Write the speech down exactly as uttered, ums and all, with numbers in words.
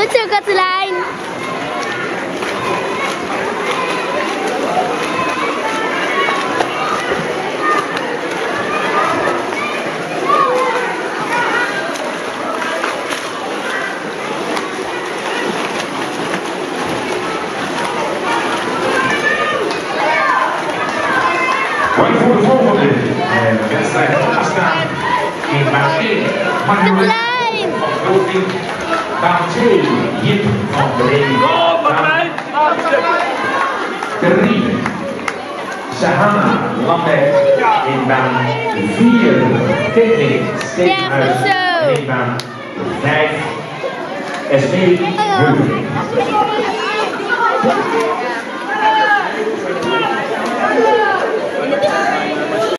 Goed zo, Katelijn. Mooi voor de volgende uh, wedstrijd staan in baan één. Marjolein van Groting. Baan twee, Jip van Bree. Baan drie, Sahana Lambert. In baan vier, Technik Steekhuis. En in baan vijf, Esmee Heuveling.